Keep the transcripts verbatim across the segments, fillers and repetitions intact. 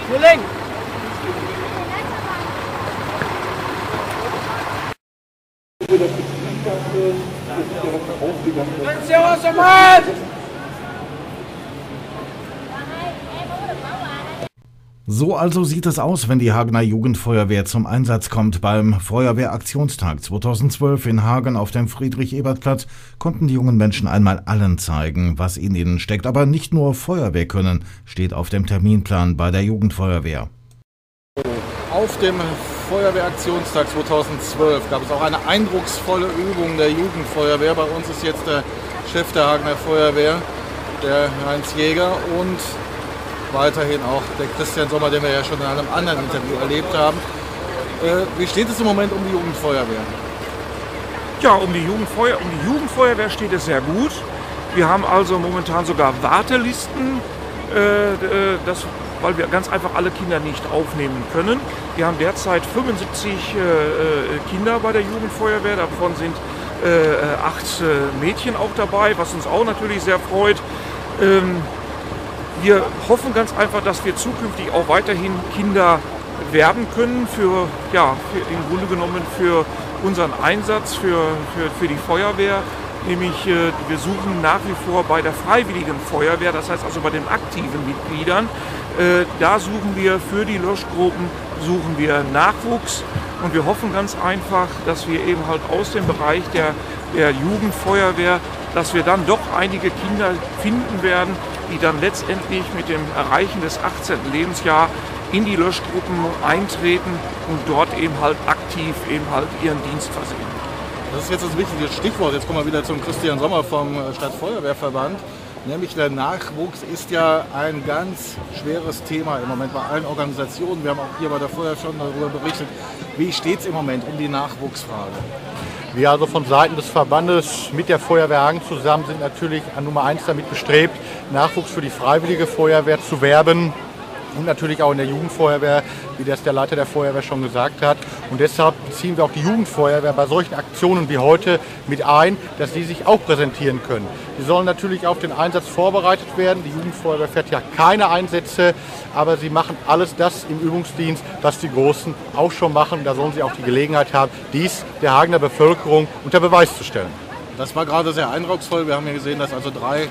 Kollegen! So also sieht es aus, wenn die Hagener Jugendfeuerwehr zum Einsatz kommt. Beim Feuerwehraktionstag zweitausendzwölf in Hagen auf dem Friedrich-Ebert-Platz konnten die jungen Menschen einmal allen zeigen, was in ihnen steckt. Aber nicht nur Feuerwehr können, steht auf dem Terminplan bei der Jugendfeuerwehr. Auf dem Feuerwehraktionstag zweitausendzwölf gab es auch eine eindrucksvolle Übung der Jugendfeuerwehr. Bei uns ist jetzt der Chef der Hagener Feuerwehr, der Heinz Jäger, und weiterhin auch der Christian Sommer, den wir ja schon in einem anderen Interview erlebt haben. Äh, wie steht es im Moment um die Jugendfeuerwehr? Ja, um die, Jugendfeuer, um die Jugendfeuerwehr steht es sehr gut. Wir haben also momentan sogar Wartelisten, äh, das, weil wir ganz einfach alle Kinder nicht aufnehmen können. Wir haben derzeit fünfundsiebzig äh, Kinder bei der Jugendfeuerwehr, davon sind äh, acht äh, Mädchen auch dabei, was uns auch natürlich sehr freut. Ähm, Wir hoffen ganz einfach, dass wir zukünftig auch weiterhin Kinder werben können für, ja, für, im Grunde genommen für unseren Einsatz, für, für, für die Feuerwehr. Nämlich äh, wir suchen nach wie vor bei der Freiwilligen Feuerwehr, das heißt also bei den aktiven Mitgliedern, äh, da suchen wir für die Löschgruppen, suchen wir Nachwuchs, und wir hoffen ganz einfach, dass wir eben halt aus dem Bereich der, der Jugendfeuerwehr, dass wir dann doch einige Kinder finden werden, die dann letztendlich mit dem Erreichen des achtzehnten Lebensjahres in die Löschgruppen eintreten und dort eben halt aktiv eben halt ihren Dienst versehen. Das ist jetzt das wichtige Stichwort. Jetzt kommen wir wieder zum Christian Sommer vom Stadtfeuerwehrverband. Nämlich der Nachwuchs ist ja ein ganz schweres Thema im Moment bei allen Organisationen. Wir haben auch hier bei der Feuerwehr schon darüber berichtet. Wie steht es im Moment um die Nachwuchsfrage? Wir also von Seiten des Verbandes mit der Feuerwehr Hagen zusammen sind natürlich an Nummer eins damit bestrebt, Nachwuchs für die Freiwillige Feuerwehr zu werben und natürlich auch in der Jugendfeuerwehr, wie das der Leiter der Feuerwehr schon gesagt hat. Und deshalb beziehen wir auch die Jugendfeuerwehr bei solchen Aktionen wie heute mit ein, dass sie sich auch präsentieren können. Sie sollen natürlich auf den Einsatz vorbereitet werden. Die Jugendfeuerwehr fährt ja keine Einsätze, aber sie machen alles das im Übungsdienst, was die Großen auch schon machen. Da sollen sie auch die Gelegenheit haben, dies der Hagener Bevölkerung unter Beweis zu stellen. Das war gerade sehr eindrucksvoll. Wir haben ja gesehen, dass also drei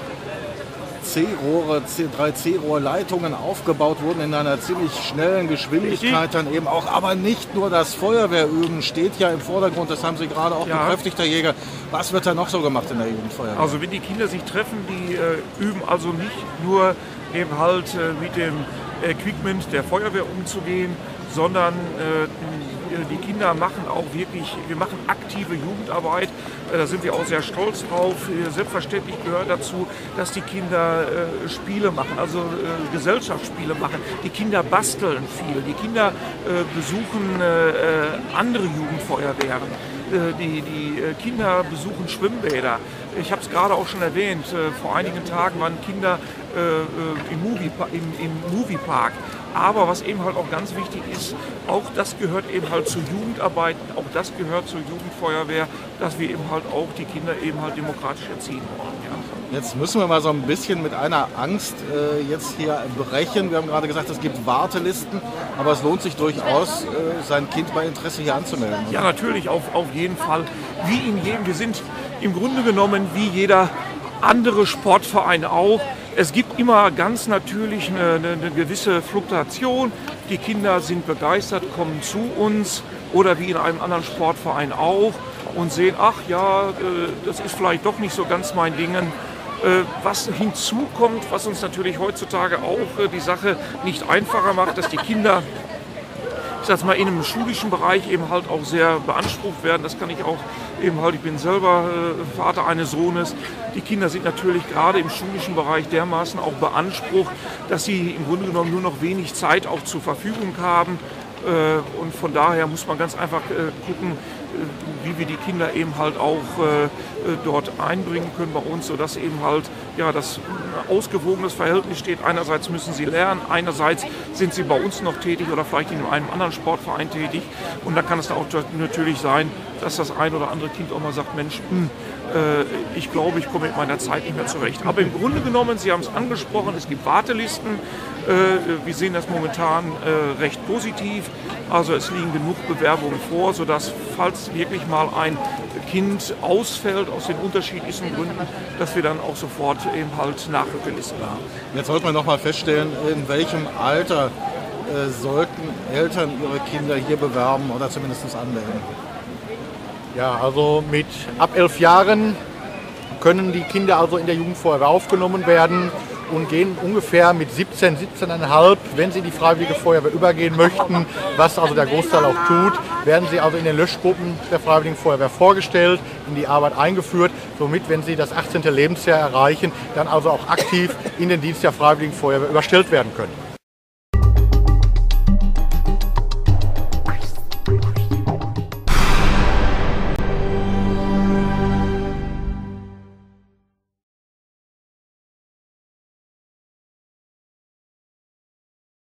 C-Rohre, drei C-Rohrleitungen aufgebaut wurden in einer ziemlich schnellen Geschwindigkeit dann eben auch. Aber nicht nur das Feuerwehrüben steht ja im Vordergrund, das haben Sie gerade auch ja. bekräftigt, Herr Jäger. Was wird da noch so gemacht in der Jugendfeuerwehr? Also wenn die Kinder sich treffen, die äh, üben also nicht nur eben halt äh, mit dem Equipment der Feuerwehr umzugehen, sondern äh, die Kinder machen auch wirklich, wir machen aktive Jugendarbeit, da sind wir auch sehr stolz drauf. Selbstverständlich gehört dazu, dass die Kinder äh, Spiele machen, also äh, Gesellschaftsspiele machen. Die Kinder basteln viel, die Kinder äh, besuchen äh, andere Jugendfeuerwehren. Äh, die, die äh, Kinder besuchen Schwimmbäder. Ich habe es gerade auch schon erwähnt, äh, vor einigen Tagen waren Kinder äh, im, Movie, im, im Moviepark. Aber was eben halt auch ganz wichtig ist, auch das gehört eben halt zur Jugendarbeit, auch das gehört zur Jugendfeuerwehr, dass wir eben halt auch die Kinder eben halt demokratisch erziehen wollen. Ja. Jetzt müssen wir mal so ein bisschen mit einer Angst äh, jetzt hier brechen. Wir haben gerade gesagt, es gibt Wartelisten, aber es lohnt sich durchaus, äh, sein Kind bei Interesse hier anzumelden. Oder? Ja, natürlich, auf, auf jeden Fall. Wie in jedem, wir sind im Grunde genommen wie jeder andere Sportverein auch. Es gibt immer ganz natürlich eine, eine, eine gewisse Fluktuation. Die Kinder sind begeistert, kommen zu uns oder wie in einem anderen Sportverein auch und sehen, ach ja, das ist vielleicht doch nicht so ganz mein Ding. Was hinzukommt, was uns natürlich heutzutage auch die Sache nicht einfacher macht, dass die Kinder, ich sag mal, in einem schulischen Bereich eben halt auch sehr beansprucht werden. Das kann ich auch eben halt, ich bin selber äh, Vater eines Sohnes. Die Kinder sind natürlich gerade im schulischen Bereich dermaßen auch beansprucht, dass sie im Grunde genommen nur noch wenig Zeit auch zur Verfügung haben. Äh, und von daher muss man ganz einfach äh, gucken, äh, wie wir die Kinder eben halt auch äh, dort einbringen können bei uns, sodass eben halt ja, dass ein ausgewogenes Verhältnis steht. Einerseits müssen sie lernen, einerseits sind sie bei uns noch tätig oder vielleicht in einem anderen Sportverein tätig. Und dann kann es auch natürlich sein, dass das ein oder andere Kind auch mal sagt, Mensch, hm, äh, ich glaube, ich komme mit meiner Zeit nicht mehr zurecht. Aber im Grunde genommen, Sie haben es angesprochen, es gibt Wartelisten. Äh, wir sehen das momentan äh, recht positiv. Also es liegen genug Bewerbungen vor, sodass, falls wirklich mal ein Kind ausfällt aus den unterschiedlichsten Gründen, dass wir dann auch sofort eben halt Nachrückelisten haben. Jetzt sollte man noch mal feststellen, in welchem Alter äh, sollten Eltern ihre Kinder hier bewerben oder zumindest anmelden. Ja, also mit ab elf Jahren können die Kinder also in der Jugendfeuerwehr aufgenommen werden und gehen ungefähr mit siebzehn, siebzehn Komma fünf, wenn sie in die Freiwillige Feuerwehr übergehen möchten, was also der Großteil auch tut, werden sie also in den Löschgruppen der Freiwilligen Feuerwehr vorgestellt, in die Arbeit eingeführt, somit, wenn sie das achtzehnte Lebensjahr erreichen, dann also auch aktiv in den Dienst der Freiwilligen Feuerwehr überstellt werden können.